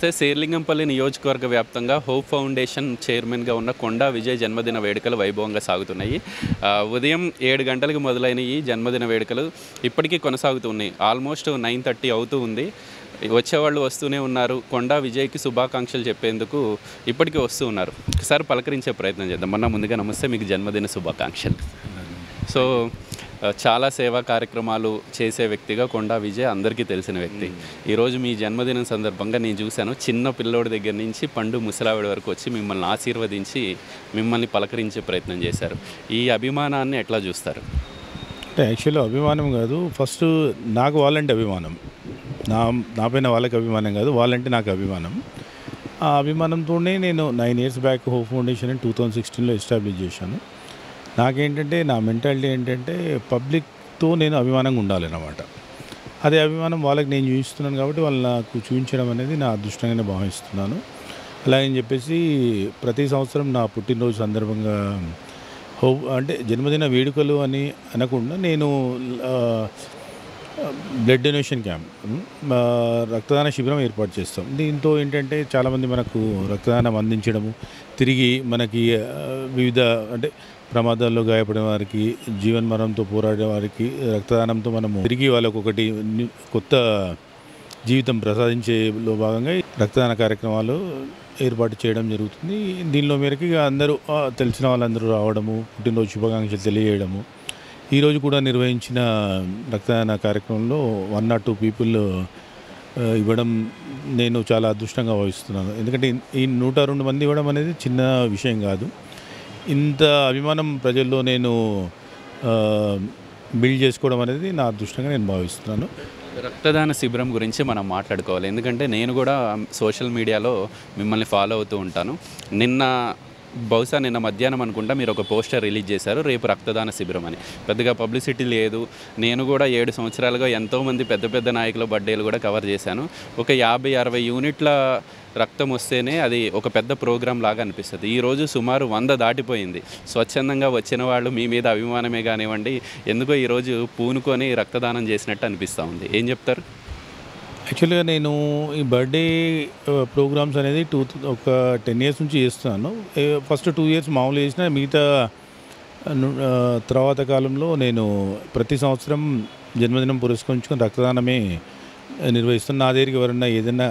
నమస్తే. శేర్లింగంపల్లి నియోజకవర్గ వ్యాప్తంగా హోప్ ఫౌండేషన్ చైర్మన్గా ఉన్న కొండా విజయ్ జన్మదిన వేడుకలు వైభవంగా సాగుతున్నాయి. ఉదయం 7 గంటలకు మొదలైన ఈ జన్మదిన వేడుకలు ఇప్పటికీ కొనసాగుతున్నాయి. ఆల్మోస్ట్ 9:30 అవుతూ ఉంది. వచ్చేవాళ్ళు వస్తూనే ఉన్నారు. కొండా విజయ్కి శుభాకాంక్షలు చెప్పేందుకు ఇప్పటికీ వస్తూ ఉన్నారు. ఒకసారి పలకరించే ప్రయత్నం చేద్దాం. ముందుగా నమస్తే, మీకు జన్మదిన శుభాకాంక్షలు. సో చాలా సేవా కార్యక్రమాలు చేసే వ్యక్తిగా కొండా విజయ్ అందరికీ తెలిసిన వ్యక్తి. ఈరోజు మీ జన్మదినం సందర్భంగా నేను చూశాను, చిన్న పిల్లోడి దగ్గర నుంచి పండు ముసలావిడ వరకు వచ్చి మిమ్మల్ని ఆశీర్వదించి మిమ్మల్ని పలకరించే ప్రయత్నం చేశారు. ఈ అభిమానాన్ని ఎట్లా చూస్తారు? అంటే యాక్చువల్లీ అభిమానం కాదు, ఫస్ట్ నాకు వాళ్ళంటే అభిమానం. నా పైన వాళ్ళకి అభిమానం కాదు, వాళ్ళంటే నాకు అభిమానం. ఆ అభిమానంతోనే నేను 9 years బ్యాక్ హోప్ ఫౌండేషన్ 2016లో ఎస్టాబ్లిష్ చేశాను. నాకేంటంటే నా మెంటాలిటీ ఏంటంటే పబ్లిక్తో నేను అభిమానంగా ఉండాలన్నమాట. అదే అభిమానం వాళ్ళకి నేను చూపిస్తున్నాను కాబట్టి వాళ్ళు నాకు చూపించడం అనేది నా అదృష్టంగానే భావిస్తున్నాను. అలాగని చెప్పేసి ప్రతి సంవత్సరం నా పుట్టినరోజు సందర్భంగా అంటే జన్మదిన వేడుకలు అని అనకుండా నేను బ్లడ్ డొనేషన్ క్యాంప్, రక్తదాన శిబిరం ఏర్పాటు చేస్తాం. దీంతో ఏంటంటే చాలామంది మనకు రక్తదానం అందించడము, తిరిగి మనకి వివిధ అంటే ప్రమాదాల్లో గాయపడిన వారికి, జీవన్మరణంతో పోరాడే వారికి రక్తదానంతో మనము తిరిగి వాళ్ళకు ఒకటి కొత్త జీవితం ప్రసాదించేలో భాగంగా రక్తదాన కార్యక్రమాలు ఏర్పాటు చేయడం జరుగుతుంది. దీనిలో మేరకు అందరూ తెలిసిన వాళ్ళందరూ రావడము, పుట్టినరోజు శుభాకాంక్షలు తెలియజేయడము. ఈరోజు కూడా నిర్వహించిన రక్తదాన కార్యక్రమంలో 1 or 2 people ఇవ్వడం నేను చాలా అదృష్టంగా భావిస్తున్నాను. ఎందుకంటే ఈ 102 మంది ఇవ్వడం అనేది చిన్న విషయం కాదు. ఇంత అభిమానం ప్రజల్లో నేను బిల్డ్ చేసుకోవడం అనేది నా అదృష్టంగా నేను భావిస్తున్నాను. రక్తదాన శిబిరం గురించి మనం మాట్లాడుకోవాలి. ఎందుకంటే నేను కూడా సోషల్ మీడియాలో మిమ్మల్ని ఫాలో అవుతూ ఉంటాను. బహుశా నిన్న మధ్యాహ్నం అనుకుంటా మీరు ఒక పోస్టర్ రిలీజ్ చేశారు, రేపు రక్తదాన శిబిరం అని. పెద్దగా పబ్లిసిటీ లేదు. నేను కూడా 7 సంవత్సరాలుగా ఎంతోమంది పెద్ద పెద్ద నాయకుల బర్త్డేలు కూడా కవర్ చేశాను. ఒక 50-60 యూనిట్ల రక్తం వస్తేనే అది ఒక పెద్ద ప్రోగ్రాం లాగా అనిపిస్తుంది. ఈరోజు సుమారు 100 దాటిపోయింది. స్వచ్ఛందంగా వచ్చిన వాళ్ళు మీ మీద అభిమానమే కానివ్వండి, ఎందుకో ఈరోజు పూనుకొని రక్తదానం చేసినట్టు అనిపిస్తూ ఉంది. ఏం చెప్తారు? యాక్చువల్గా నేను ఈ బర్త్డే ప్రోగ్రామ్స్ అనేది ఒక 10 years నుంచి చేస్తున్నాను. ఫస్ట్ 2 years మామూలు చేసిన, మిగతా తర్వాత కాలంలో నేను ప్రతి సంవత్సరం జన్మదినం పురస్కరించుకొని రక్తదానమే నిర్వహిస్తాను. నా దగ్గరికి ఎవరన్నా ఏదైనా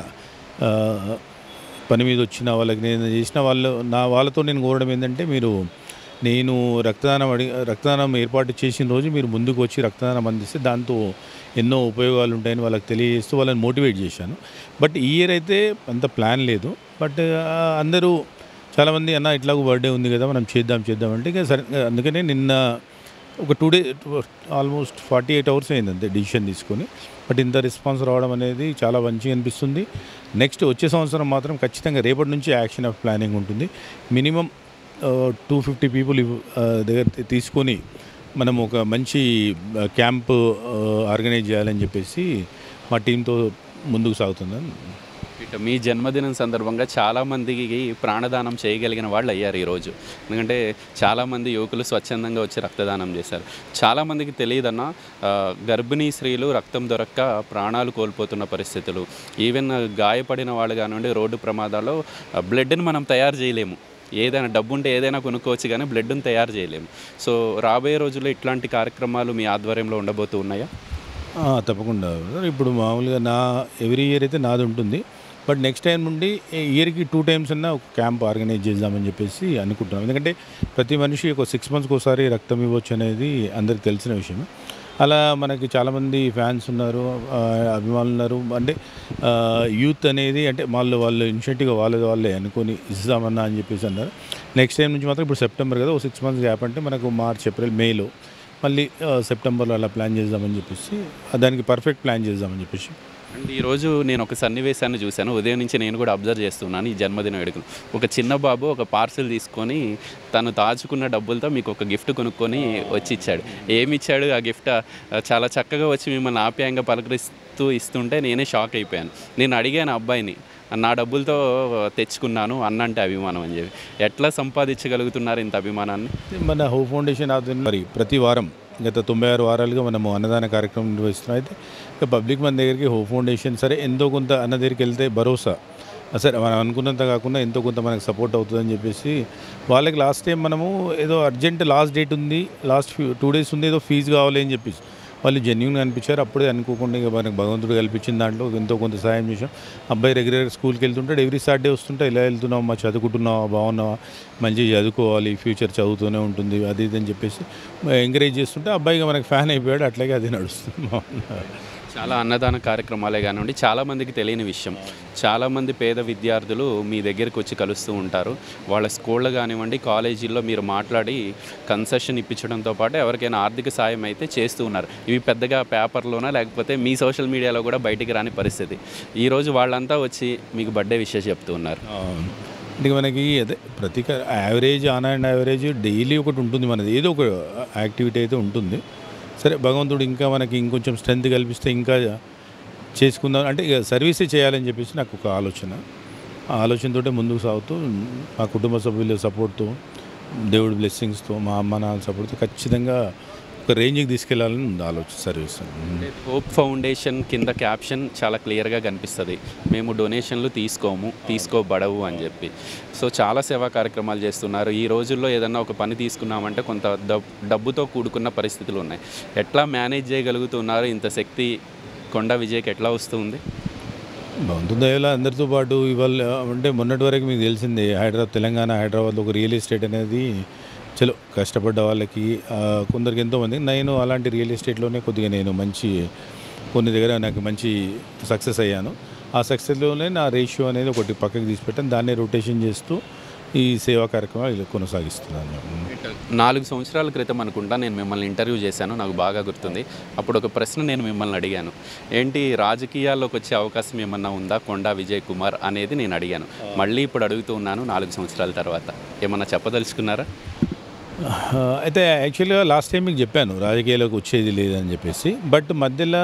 పని మీద వచ్చిన వాళ్ళకి నేను చేసిన వాళ్ళతో నేను కోరడం ఏంటంటే, నేను రక్తదానం ఏర్పాటు చేసిన రోజు మీరు ముందుకు వచ్చి రక్తదానం అందిస్తే దాంతో ఎన్నో ఉపయోగాలు ఉంటాయని వాళ్ళకి తెలియజేస్తూ వాళ్ళని మోటివేట్ చేశాను. బట్ ఈ ఇయర్ అయితే అంత ప్లాన్ లేదు. బట్ అందరూ చాలామంది అన్న ఇట్లాగూ బర్త్డే ఉంది కదా మనం చేద్దాం అంటే ఇక సరే, అందుకనే నిన్న ఒక 2 days ఆల్మోస్ట్ 48 hours అయింది అంతే డిసిషన్ తీసుకొని. బట్ ఇంత రెస్పాన్స్ రావడం అనేది చాలా మంచిగా అనిపిస్తుంది. నెక్స్ట్ వచ్చే సంవత్సరం మాత్రం ఖచ్చితంగా రేపటి నుంచి యాక్షన్ ఆఫ్ ప్లానింగ్ ఉంటుంది. మినిమం 250 people దగ్గర తీసుకొని మనం ఒక మంచి క్యాంప్ ఆర్గనైజ్ చేయాలని చెప్పేసి మా టీంతో ముందుకు సాగుతుందని. మీ జన్మదినం సందర్భంగా చాలామందికి ప్రాణదానం చేయగలిగిన వాళ్ళు అయ్యారు ఈరోజు. ఎందుకంటే చాలామంది యువకులు స్వచ్ఛందంగా వచ్చి రక్తదానం చేశారు. చాలామందికి తెలియదన్న గర్భిణీ స్త్రీలు రక్తం దొరక్క ప్రాణాలు కోల్పోతున్న పరిస్థితులు, ఈవెన్ గాయపడిన వాళ్ళు కానివ్వండి, రోడ్డు ప్రమాదాల్లో బ్లడ్ని మనం తయారు చేయలేము. ఏదైనా డబ్బు ఉంటే ఏదైనా కొనుక్కోవచ్చు, కానీ బ్లడ్ని తయారు చేయలేము. సో రాబోయే రోజుల్లో ఇట్లాంటి కార్యక్రమాలు మీ ఆధ్వర్యంలో ఉండబోతూ ఉన్నాయా? తప్పకుండా. ఇప్పుడు మామూలుగా ఎవ్రీ ఇయర్ అయితే నాది ఉంటుంది. బట్ నెక్స్ట్ టైం నుండి ఇయర్కి 2 times అన్నా ఒక క్యాంప్ ఆర్గనైజ్ చేద్దామని చెప్పేసి అనుకుంటున్నాం. ఎందుకంటే ప్రతి మనిషి ఒక 6 months ఒకసారి రక్తం ఇవ్వచ్చు అనేది అందరికి తెలిసిన విషయం. అలా మనకి చాలామంది ఫ్యాన్స్ ఉన్నారు, అభిమానులు ఉన్నారు. అంటే యూత్ అనేది అంటే వాళ్ళు ఇనిషియేటివ్గా వాళ్ళే అనుకొని ఇస్తామన్నా అని చెప్పేసి అన్నారు. నెక్స్ట్ టైం నుంచి మాత్రం ఇప్పుడు సెప్టెంబర్ కదా, 6 months గ్యాప్ అంటే మనకు మార్చ్, ఏప్రిల్, మేలో మళ్ళీ సెప్టెంబర్లో అలా ప్లాన్ చేద్దామని చెప్పేసి, దానికి పర్ఫెక్ట్ ప్లాన్ చేద్దామని చెప్పేసి. అండ్ ఈరోజు నేను ఒక సన్నివేశాన్ని చూశాను. ఉదయం నుంచి నేను కూడా అబ్జర్వ్ చేస్తున్నాను ఈ జన్మదిన వేడుకలు. ఒక చిన్న బాబు ఒక పార్సిల్ తీసుకొని తను దాచుకున్న డబ్బులతో మీకు ఒక గిఫ్ట్ కొనుక్కొని వచ్చి ఇచ్చాడు. ఏమి ఇచ్చాడు? ఆ గిఫ్ట్ చాలా చక్కగా వచ్చి మిమ్మల్ని ఆప్యాయంగా పలకరిస్తూ ఇస్తుంటే నేనే షాక్ అయిపోయాను. నేను అడిగాను అబ్బాయిని, నా డబ్బులతో తెచ్చుకున్నాను, అన్నంటే అభిమానం అని చెప్పి. ఎట్లా సంపాదించగలుగుతున్నారు ఇంత అభిమానాన్ని? మన హోప్ ఫౌండేషన్ మరి ప్రతి వారం గత 96 వారాలుగా మనము అన్నదాన కార్యక్రమం నిర్వహిస్తున్నాం. అయితే పబ్లిక్ మన దగ్గరికి హోప్ ఫౌండేషన్ సరే ఎంతో కొంత అన్న దగ్గరికి వెళ్తే భరోసా సరే మనం అనుకున్నంత కాకుండా ఎంతో కొంత మనకు సపోర్ట్ అవుతుందని చెప్పేసి వాళ్ళకి లాస్ట్ టైం మనము ఏదో అర్జెంట్ లాస్ట్ డేట్ ఉంది, లాస్ట్ 2 days ఉంది, ఏదో ఫీజు కావాలి అని చెప్పేసి వాళ్ళు జెన్యూన్గా అనిపించారు. అప్పుడే అనుకోకుండా ఇక మనకు భగవంతుడు కల్పించిన దాంట్లో ఎంతో కొంత సహాయం చేసాం. అబ్బాయి రెగ్యులర్ స్కూల్కి వెళ్తుంటాడు, ఎవ్రీ సాటర్డే వస్తుంటే ఇలా వెళ్తున్నావు మా చదువుకుంటున్నావా, బాగున్నావా, మంచిగా చదువుకోవాలి, ఫ్యూచర్ చదువుతూనే ఉంటుంది అది ఇది అని చెప్పేసి ఎంకరేజ్ చేస్తుంటే అబ్బాయిగా మనకు ఫ్యాన్ అయిపోయాడు. అట్లాగే అది నడుస్తుంది. చాలా అన్నదాన కార్యక్రమాలే కానివ్వండి, చాలామందికి తెలియని విషయం, చాలామంది పేద విద్యార్థులు మీ దగ్గరికి వచ్చి కలుస్తూ ఉంటారు. వాళ్ళ స్కూళ్ళు కానివ్వండి, కాలేజీల్లో మీరు మాట్లాడి కన్సెషన్ ఇప్పించడంతో పాటు ఎవరికైనా ఆర్థిక సాయం అయితే చేస్తూ ఉన్నారు. ఇవి పెద్దగా పేపర్లోనా లేకపోతే మీ సోషల్ మీడియాలో కూడా బయటికి రాని పరిస్థితి. ఈరోజు వాళ్ళంతా వచ్చి మీకు బర్త్డే విషయం చెప్తూ ఉన్నారు. అంటే మనకి అదే ప్రతి average on and average daily ఒకటి ఉంటుంది, మనది ఏదో ఒక యాక్టివిటీ అయితే ఉంటుంది. సరే భగవంతుడు ఇంకా మనకి ఇంకొంచెం స్ట్రెంత్ కల్పిస్తే ఇంకా చేసుకుందాం అంటే ఇక సర్వీసే చేయాలని చెప్పేసి నాకు ఒక ఆలోచన. ఆ ఆలోచనతో ముందుకు సాగుతూ మా కుటుంబ సభ్యుల సపోర్ట్తో, దేవుడి బ్లెస్సింగ్స్తో, మా అమ్మ నాన్న సపోర్ట్తో ఖచ్చితంగా ఒక రేంజ్కి తీసుకెళ్లాలని ఉంది ఆలోచన సర్వీస్. హోప్ ఫౌండేషన్ కింద క్యాప్షన్ చాలా క్లియర్గా కనిపిస్తుంది, మేము డొనేషన్లు తీసుకోబడవు అని చెప్పి. సో చాలా సేవా కార్యక్రమాలు చేస్తున్నారు. ఈ రోజుల్లో ఏదన్నా ఒక పని తీసుకున్నామంటే కొంత డబ్బుతో కూడుకున్న పరిస్థితులు ఉన్నాయి. ఎట్లా మేనేజ్ చేయగలుగుతున్నారు? ఇంత శక్తి కొండా విజయ్కి ఎట్లా వస్తుంది? బాగుంటుంది ఇలా అందరితో పాటు. ఇవాళ అంటే మొన్నటి వరకు మీకు తెలిసిందే, తెలంగాణ హైదరాబాద్లో ఒక రియల్ ఎస్టేట్ అనేది చలో కష్టపడ్డ వాళ్ళకి కొందరికి ఎంతోమంది, నేను అలాంటి రియల్ ఎస్టేట్లోనే కొద్దిగా నేను కొన్ని దగ్గర నాకు మంచి సక్సెస్ అయ్యాను. ఆ సక్సెస్లోనే నా రేషియో అనేది ఒకటి పక్కకి తీసిపెట్టాను, దాన్నే రొటేషన్ చేస్తూ ఈ సేవా కార్యక్రమాలు కొనసాగిస్తున్నాను. 4 సంవత్సరాల క్రితం అనుకుంటా నేను మిమ్మల్ని ఇంటర్వ్యూ చేశాను, నాకు బాగా గుర్తుంది. అప్పుడు ఒక ప్రశ్న నేను మిమ్మల్ని అడిగాను, ఏంటి రాజకీయాల్లోకి వచ్చే అవకాశం ఏమన్నా ఉందా కొండా విజయ్ కుమార్ అనేది నేను అడిగాను. మళ్ళీ ఇప్పుడు అడుగుతూ ఉన్నాను 4 సంవత్సరాల తర్వాత. ఏమన్నా చెప్పదలుచుకున్నారా? అయితే యాక్చువల్గా లాస్ట్ టైం మీకు చెప్పాను రాజకీయాల్లోకి వచ్చేది లేదని చెప్పేసి, బట్ మధ్యలో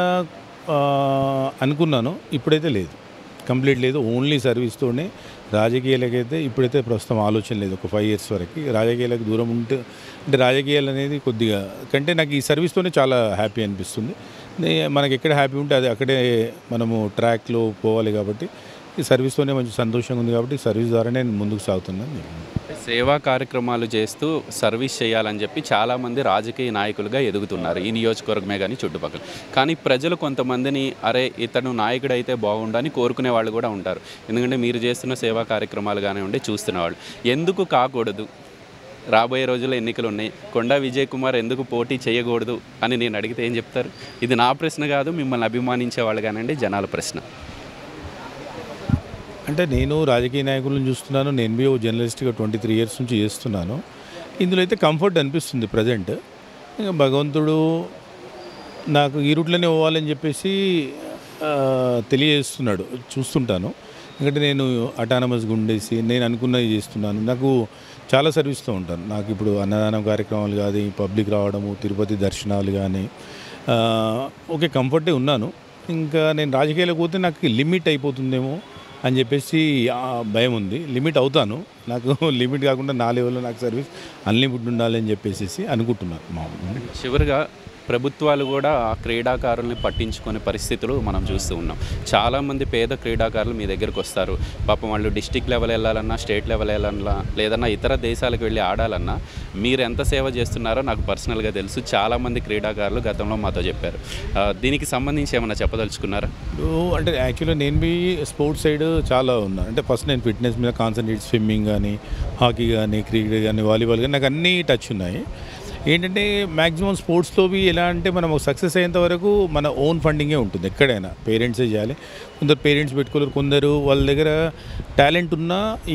అనుకున్నాను, ఇప్పుడైతే లేదు, కంప్లీట్ లేదు, ఓన్లీ సర్వీస్తోనే. రాజకీయాలకైతే ఇప్పుడైతే ప్రస్తుతం ఆలోచన లేదు. ఒక 5 years వరకు రాజకీయాలకు దూరం ఉంటే, అంటే రాజకీయాలు అనేది కొద్దిగా కంటే నాకు ఈ సర్వీస్తోనే చాలా హ్యాపీ అనిపిస్తుంది. మనకి ఎక్కడ హ్యాపీ ఉంటే అది అక్కడే మనము ట్రాక్లో పోవాలి కాబట్టి ఈ సర్వీస్తోనే మంచి సంతోషంగా ఉంది కాబట్టి సర్వీస్ ద్వారా నేను ముందుకు సాగుతున్నాను. సేవా కార్యక్రమాలు చేస్తూ సర్వీస్ చేయాలని చెప్పి చాలామంది రాజకీయ నాయకులుగా ఎదుగుతున్నారు ఈ నియోజకవర్గమే కానీ చుట్టుపక్కల. కానీ ప్రజలు కొంతమందిని అరే ఇతను నాయకుడు అయితే బాగుండని కోరుకునే వాళ్ళు కూడా ఉంటారు. ఎందుకంటే మీరు చేస్తున్న సేవా కార్యక్రమాలు కానివ్వండి చూస్తున్నవాళ్ళు. ఎందుకు కాకూడదు? రాబోయే రోజుల్లో ఎన్నికలు ఉన్నాయి, కొండా విజయ్ కుమార్ ఎందుకు పోటీ చేయకూడదు అని నేను అడిగితే ఏం చెప్తారు? ఇది నా ప్రశ్న కాదు, మిమ్మల్ని అభిమానించే వాళ్ళు కానివ్వండి జనాల ప్రశ్న. అంటే నేను రాజకీయ నాయకులను చూస్తున్నాను, నేను బి ఓ జర్నలిస్ట్గా 23 years నుంచి చేస్తున్నాను. ఇందులో అయితే కంఫర్ట్ అనిపిస్తుంది ప్రజెంట్. ఇంకా భగవంతుడు నాకు ఈ రూట్లోనే పోవాలని చెప్పేసి తెలియజేస్తున్నాడు, చూస్తుంటాను. ఎందుకంటే నేను అటానమస్గా ఉండేసి నేను అనుకున్నది చేస్తున్నాను. నాకు చాలా సర్వీస్తో ఉంటాను. నాకు ఇప్పుడు అన్నదానం కార్యక్రమాలు కానీ, పబ్లిక్ రావడము, తిరుపతి దర్శనాలు కానీ ఓకే కంఫర్టే ఉన్నాను. ఇంకా నేను రాజకీయాలకు పోతే నాకు లిమిట్ అయిపోతుందేమో అని చెప్పేసి భయం ఉంది. లిమిట్ అవుతాను, నాకు లిమిట్ కాకుండా నా లెవెల్లో నాకు సర్వీస్ అన్లిమిట్ ఉండాలని చెప్పేసి అనుకుంటున్నాను. చివరిగా ప్రభుత్వాలు కూడా ఆ క్రీడాకారుల్ని పట్టించుకునే పరిస్థితులు మనం చూస్తూ ఉన్నాం. చాలామంది పేద క్రీడాకారులు మీ దగ్గరికి వస్తారు. పాపం వాళ్ళు డిస్టిక్ లెవెల్ వెళ్ళాలన్నా, స్టేట్ లెవెల్ వెళ్ళాలన్నా, లేదన్నా ఇతర దేశాలకు వెళ్ళి ఆడాలన్నా మీరు ఎంత సేవ చేస్తున్నారో నాకు పర్సనల్గా తెలుసు. చాలామంది క్రీడాకారులు గతంలో మాతో చెప్పారు. దీనికి సంబంధించి ఏమైనా చెప్పదలుచుకున్నారా? అంటే యాక్చువల్గా నేను బి స్పోర్ట్స్ సైడ్ చాలా ఉన్నాను. అంటే ఫస్ట్ నేను ఫిట్నెస్ మీద కాన్సన్ట్రేట్, స్విమ్మింగ్ కానీ, హాకీ కానీ, క్రికెట్ కానీ, వాలీబాల్ కానీ నాకు అన్నీ టచ్ ఉన్నాయి. ఏంటంటే మ్యాక్సిమం స్పోర్ట్స్లో ఎలా అంటే మనం సక్సెస్ అయ్యేంత వరకు మన ఓన్ ఫండింగే ఉంటుంది. ఎక్కడైనా పేరెంట్సే చేయాలి. కొందరు పేరెంట్స్ పెట్టుకోలేరు, కొందరు వాళ్ళ దగ్గర టాలెంట్ ఉన్నా ఈ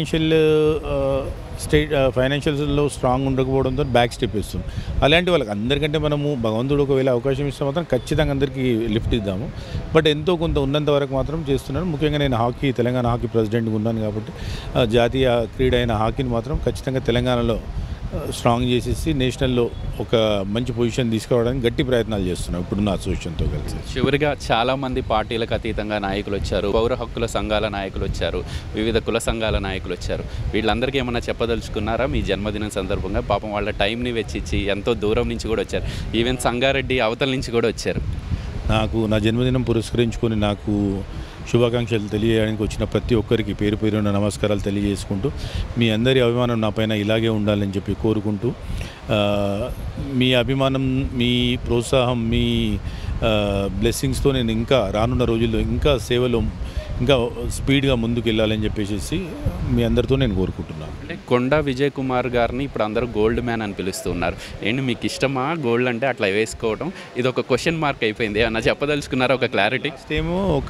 ఫైనాన్షియల్స్లో స్ట్రాంగ్ ఉండకపోవడంతో బ్యాక్ స్టెప్ ఇస్తుంది. అలాంటి వాళ్ళకి అందరికంటే మనము భగవంతుడు ఒకవేళ అవకాశం ఇస్తే మాత్రం ఖచ్చితంగా అందరికీ లిఫ్ట్ ఇద్దాము. బట్ ఎంతో కొంత ఉన్నంత వరకు మాత్రం చేస్తున్నాను. ముఖ్యంగా నేను తెలంగాణ హాకీ ప్రెసిడెంట్గా ఉన్నాను కాబట్టి జాతీయ క్రీడ అయిన హాకీని మాత్రం ఖచ్చితంగా తెలంగాణలో స్ట్రాంగ్ చేసేసి నేషనల్లో ఒక మంచి పొజిషన్ తీసుకురావడానికి గట్టి ప్రయత్నాలు చేస్తున్నాం ఇప్పుడున్న అసోసియేషన్తో కలిసి. చివరిగా చాలామంది పార్టీలకు అతీతంగా నాయకులు వచ్చారు, పౌర హక్కుల సంఘాల నాయకులు వచ్చారు, వివిధ కుల సంఘాల నాయకులు వచ్చారు. వీళ్ళందరికీ ఏమైనా చెప్పదలుచుకున్నారా మీ జన్మదినం సందర్భంగా? పాపం వాళ్ళ టైంని వెచ్చిచ్చి ఎంతో దూరం నుంచి కూడా వచ్చారు, ఈవెన్ సంగారెడ్డి అవతల నుంచి కూడా వచ్చారు. నాకు నా జన్మదినం పురస్కరించుకొని నాకు శుభాకాంక్షలు తెలియజేయడానికి వచ్చిన ప్రతి ఒక్కరికి పేరు పేరున నమస్కారాలు తెలియజేసుకుంటూ మీ అందరి అభిమానం నా పైన ఇలాగే ఉండాలని చెప్పి కోరుకుంటూ మీ అభిమానం, మీ ప్రోత్సాహం, మీ బ్లెస్సింగ్స్తో నేను ఇంకా రానున్న రోజుల్లో ఇంకా సేవలో ఇంకా స్పీడ్గా ముందుకు వెళ్ళాలని చెప్పేసి మీ అందరితో నేను కోరుకుంటున్నాను. అంటే కొండా విజయ్ కుమార్ గారిని ఇప్పుడు అందరూ గోల్డ్ మ్యాన్ అని పిలుస్తున్నారు. ఏంటి మీకు ఇష్టమా గోల్డ్ అంటే అట్లా వేసుకోవడం? ఇది ఒక క్వశ్చన్ మార్క్ అయిపోయింది. అన్న చెప్పదలుచుకున్నారా ఒక క్లారిటీ? ఏమో ఒక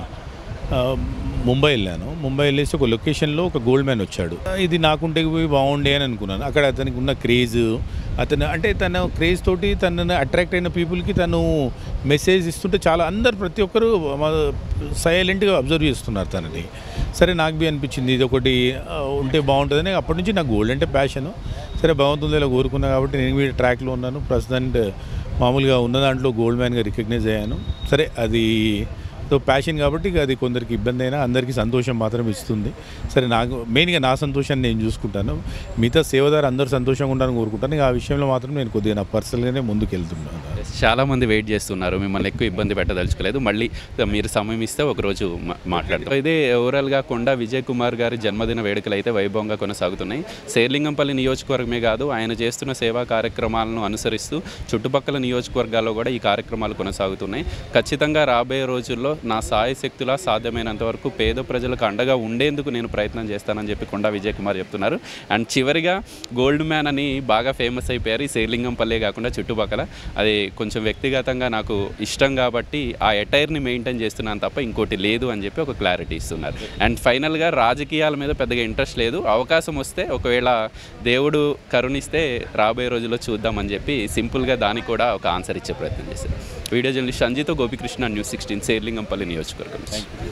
ముంబై వెళ్ళాను. ముంబై వెళ్ళేసి ఒక లొకేషన్లో ఒక గోల్డ్ మ్యాన్ వచ్చాడు. ఇది నాకుంటే పోయి బాగుండే అని అనుకున్నాను. అక్కడ అతనికి ఉన్న క్రేజ్, అతను అంటే తన క్రేజ్ తోటి తనను అట్రాక్ట్ అయిన పీపుల్కి తను మెసేజ్ ఇస్తుంటే చాలా అందరు ప్రతి ఒక్కరు సైలెంట్గా అబ్జర్వ్ చేస్తున్నారు తనని. సరే నాకు బి అనిపించింది ఇది ఒకటి ఉంటే బాగుంటుందని. అప్పటి నుంచి నాకు గోల్డ్ అంటే ప్యాషను. సరే భగవంతుని ఇలా కోరుకున్నా కాబట్టి నేను కూడా ట్రాక్లో ఉన్నాను. ప్రస్తుతానికి మామూలుగా ఉన్న దాంట్లో గోల్డ్ మ్యాన్గా రికగ్నైజ్ అయ్యాను. సరే అది ప్యాషన్ కాబట్టి అది కొందరికి ఇబ్బంది అయినా అందరికీ సంతోషం మాత్రం ఇస్తుంది. సరే నాకు మెయిన్గా నా సంతోషాన్ని నేను చూసుకుంటాను. మిగతా సేవదారు అందరూ సంతోషంగా ఉండాలని కోరుకుంటాను. ఆ విషయంలో మాత్రం నేను కొద్దిగా నా పర్సనల్గానే ముందుకు వెళ్తున్నాను. చాలామంది వెయిట్ చేస్తున్నారు, మిమ్మల్ని ఎక్కువ ఇబ్బంది పెట్టదలుచుకోలేదు. మళ్ళీ మీరు సమయం ఇస్తే ఒకరోజు మాట్లాడతాం. ఇదే ఓవరాల్గా కొండా విజయ్ కుమార్ గారి జన్మదిన వేడుకలు అయితే వైభవంగా కొనసాగుతున్నాయి. శేర్లింగంపల్లి నియోజకవర్గమే కాదు, ఆయన చేస్తున్న సేవా కార్యక్రమాలను అనుసరిస్తూ చుట్టుపక్కల నియోజకవర్గాల్లో కూడా ఈ కార్యక్రమాలు కొనసాగుతున్నాయి. ఖచ్చితంగా రాబోయే రోజుల్లో నా సాయశక్తులా సాధ్యమైనంత వరకు పేద ప్రజలకు అండగా ఉండేందుకు నేను ప్రయత్నం చేస్తానని చెప్పి కొండా విజయ్ కుమార్ చెప్తున్నారు. అండ్ చివరిగా గోల్డ్ మ్యాన్ అని బాగా ఫేమస్ అయిపోయారు ఈ శేర్లింగంపల్లే కాకుండా చుట్టుపక్కల. అది కొంచెం వ్యక్తిగతంగా నాకు ఇష్టం కాబట్టి ఆ ఎటైర్ని మెయింటైన్ చేస్తున్నాను తప్ప ఇంకోటి లేదు అని చెప్పి ఒక క్లారిటీ ఇస్తున్నారు. అండ్ ఫైనల్గా రాజకీయాల మీద పెద్దగా ఇంట్రెస్ట్ లేదు, అవకాశం వస్తే ఒకవేళ దేవుడు కరుణిస్తే రాబోయే రోజుల్లో చూద్దామని చెప్పి సింపుల్గా దానికి కూడా ఒక ఆన్సర్ ఇచ్చే ప్రయత్నం చేశారు. వీడియో జర్నలిస్ట్ సంజీతో గోపికృష్ణ, న్యూస్ 16, శేర్లింగంపల్లి నియోజకవర్గం.